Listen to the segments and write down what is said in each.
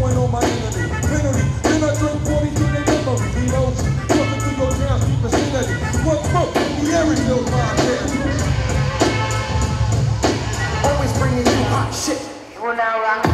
going on my enemy. Penalty, then I drink 40 to their memory. He knows you. Walking through your town, keep vicinity. What book in the area feels my head. Always bringing you hot shit. Well, now rock.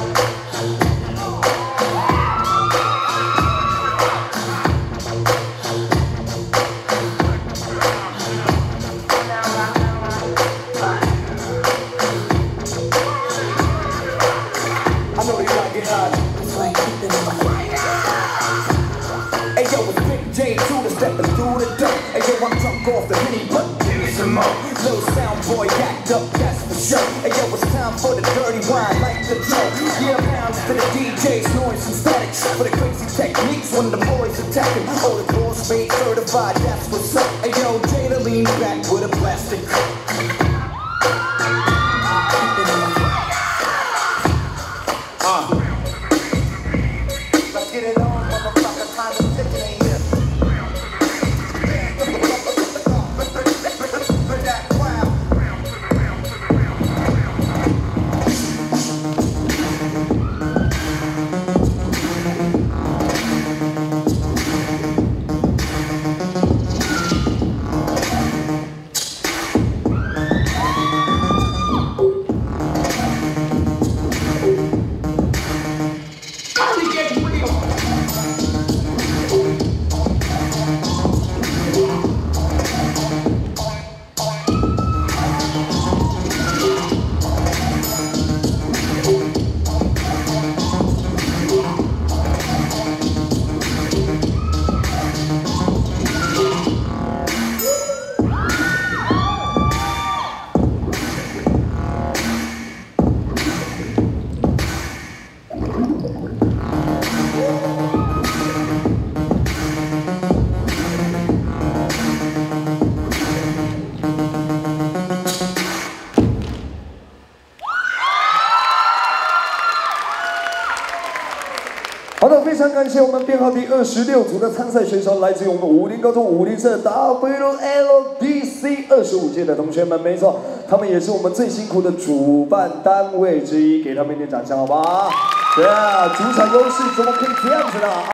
I know they like it hot. That's why I keep them on fire. Hey yo, it's Big J Tudor stepping through the door. Hey yo, I'm drunk off the Henny, but give me some more. Little sound boy act up, that's for sure. Hey yo, it's time for the dirty wine, like the Joe. Yeah, pounds to the DJs, noise and static. For the crazy techniques when the boys attacking. Oh, the boss spade certified, that's what's up. Hey yo, Jada lean back with a plastic cup. Let's get it on, motherfucker, time to tick it in here. 好的，非常感谢我们编号第26组的参赛选手，来自于我们武林高中武林社 WLDC 25届的同学们，没错，他们也是我们最辛苦的主办单位之一，给他们一点掌声好不好？对啊，主场优势怎么可以这样子呢？